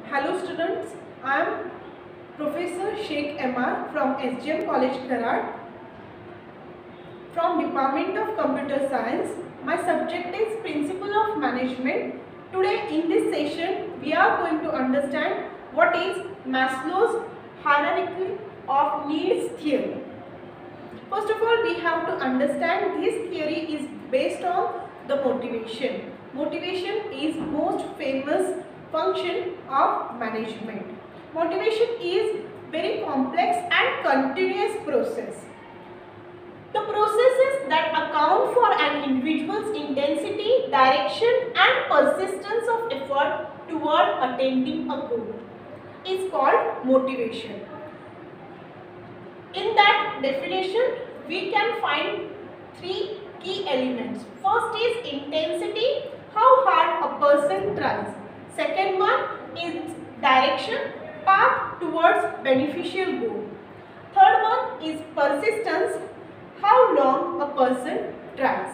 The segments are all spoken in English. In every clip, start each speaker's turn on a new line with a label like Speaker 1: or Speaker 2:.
Speaker 1: Hello students, I am Professor Sheikh MR from SGM College Karad from Department of Computer Science. My subject is Principle of Management. Today in this session we are going to understand what is Maslow's hierarchy of needs theory. First of all, we have to understand this theory is based on the motivation. Motivation is most famous function of management. Motivation is very complex and continuous process. The processes that account for an individual's intensity, direction and persistence of effort toward attaining a goal is called motivation. In that definition, we can find three key elements. First is intensity, how hard a person tries. Second one is direction, path towards beneficial goal. Third one is persistence, how long a person tries.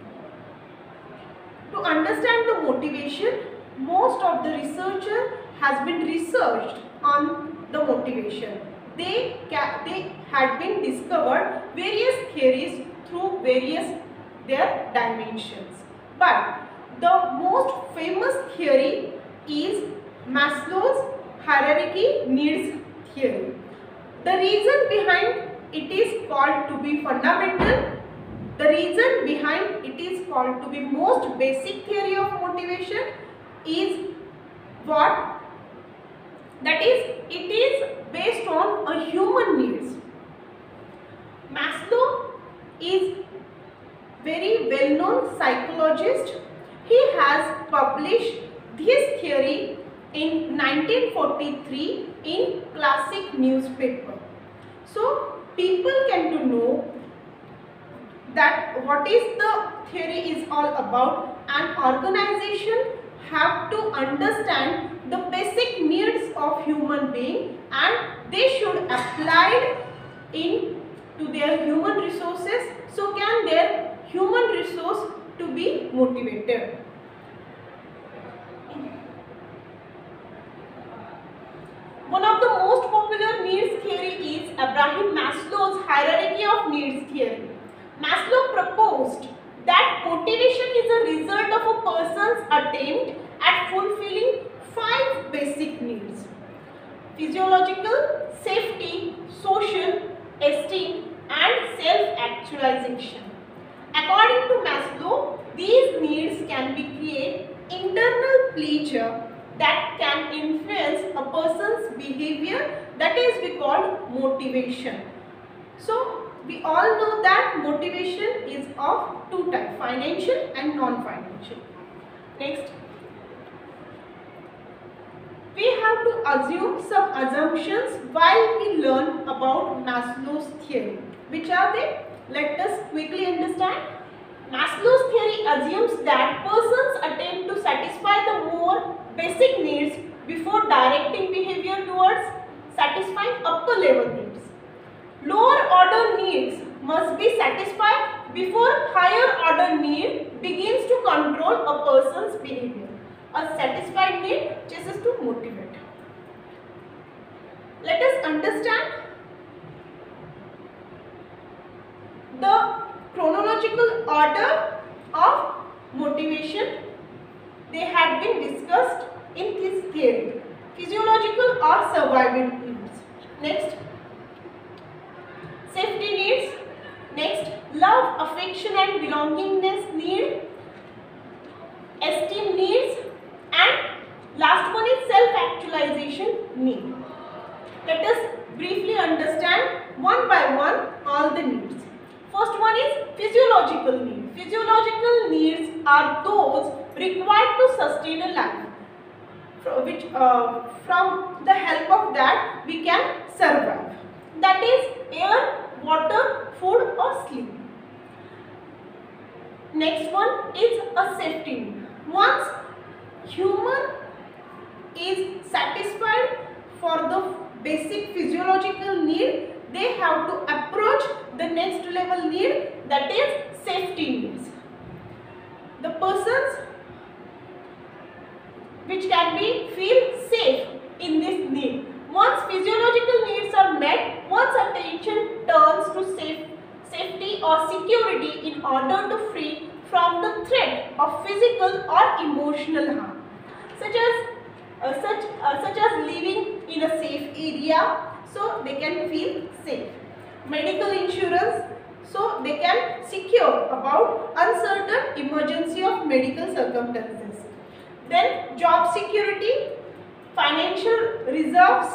Speaker 1: To understand the motivation, most of the researcher has been researched on the motivation. They had been discovered various theories through various their dimensions. But the most famous theory is Maslow's hierarchy needs theory. The reason behind it is called to be fundamental. The reason behind it is called to be most basic theory of motivation is what? That is, it is based on a human needs. Maslow is very well-known psychologist. He has published this theory in 1943 in Classic newspaper. So people can to know that what is the theory is all about. An organization have to understand the basic needs of human being and they should apply it to their human resources, so can their human resource to be motivated. One of the most popular needs theory is Abraham Maslow's hierarchy of needs theory. Maslow proposed that motivation is a result of a person's attempt at fulfilling 5 basic needs: physiological, safety, social, esteem and self-actualization. According to Maslow, these needs can be create internal pleasure that can influence a person's behavior, that is we call motivation. So we all know that motivation is of two types, financial and non-financial. Next, we have to assume some assumptions while we learn about Maslow's theory. Which are they? Let us quickly understand. Maslow's theory assumes that persons attempt to satisfy the more basic needs before directing behavior towards satisfying upper level needs. Lower order needs must be satisfied before higher order need begins to control a person's behavior. A satisfied need chooses to motivate. Let us understand the chronological order of motivation. They had been discussed in this theory. Physiological or survival needs. Next, safety needs. Next, love, affection and belongingness need. Esteem needs. And last one is self-actualization need. Let us briefly understand one by one all the needs. First one is physiological needs. Physiological needs are those required to sustain a life, from the help of that we can survive. That is air, water, food or sleep. Next one is a safety need. Once human is satisfied for the basic physiological need, they have to approach the next level need, that is safety needs. The persons which can be feel safe of physical or emotional harm, such as living in a safe area, so they can feel safe. Medical insurance, so they can secure about uncertain emergency of medical circumstances. Then job security, financial reserves.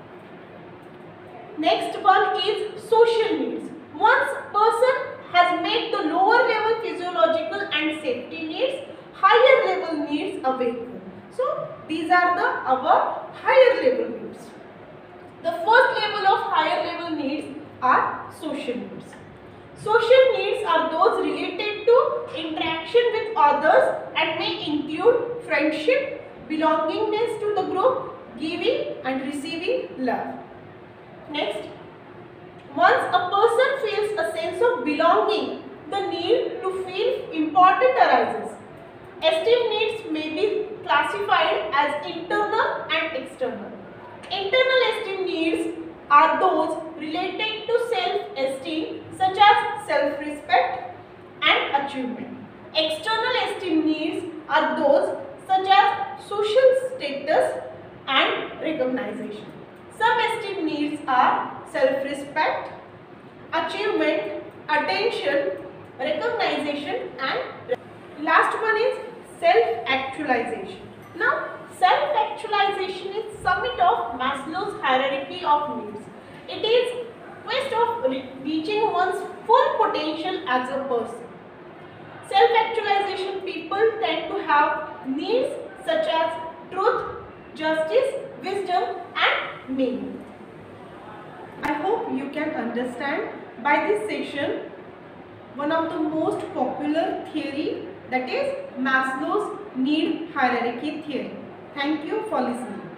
Speaker 1: Next one is social needs. Once person has met the lower level physiological and safety needs, higher level needs a vehicle. So these are our higher level needs. The first level of higher level needs are social needs. Social needs are those related to interaction with others and may include friendship, belongingness to the group, giving and receiving love. Next, once a person feels a sense of belonging, the need to feel important arises. Esteem needs may be classified as internal and external. Internal esteem needs are those related to self-esteem, such as self-respect and achievement. External esteem needs are those such as social status and recognition. Some esteem needs are self-respect, achievement, attention, recognition, and last one is self-actualization. Now, self-actualization is summit of Maslow's hierarchy of needs. It is quest of reaching one's full potential as a person. Self-actualization people tend to have needs such as truth, justice, wisdom, and meaning. I hope you can understand by this session one of the most popular theory, that is Maslow's need hierarchy theory. Thank you for listening.